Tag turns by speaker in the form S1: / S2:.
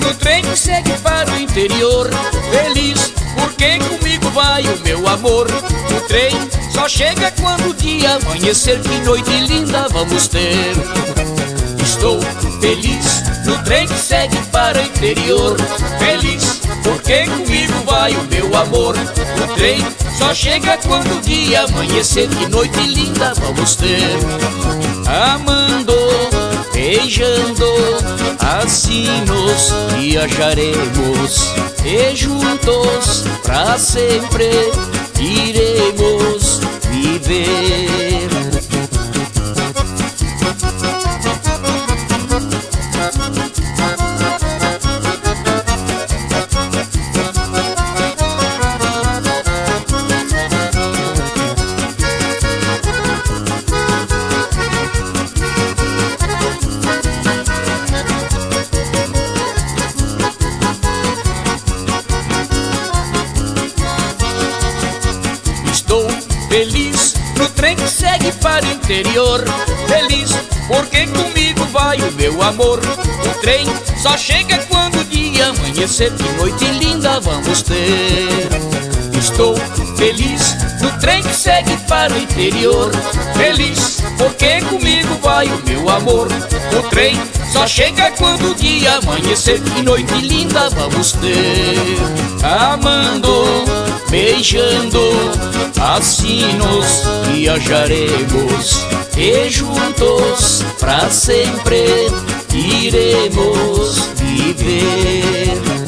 S1: no trem que segue para o interior. Feliz porque comigo vai o meu amor. O trem só chega quando o dia amanhecer. Que noite linda vamos ter. Estou feliz no trem que segue para o interior. Feliz porque comigo vai o meu amor. O trem só chega quando o dia amanhecer. Que noite linda vamos ter. Amando, beijando, assim nos viajaremos. E juntos pra sempre iremos viver. Feliz no trem que segue para o interior. Feliz porque comigo vai o meu amor. O trem só chega quando o dia amanhecer. Que noite linda vamos ter. Estou feliz no trem que segue para o interior. Feliz porque comigo vai o meu amor. O trem só chega quando o dia amanhecer. Que noite linda vamos ter. Amando, beijando, assim nos viajaremos. E juntos pra sempre iremos viver.